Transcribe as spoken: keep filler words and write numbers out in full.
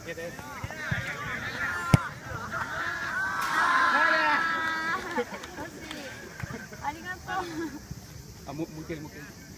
です。 ありがとう。 あ、もう、もう一回、もう一回。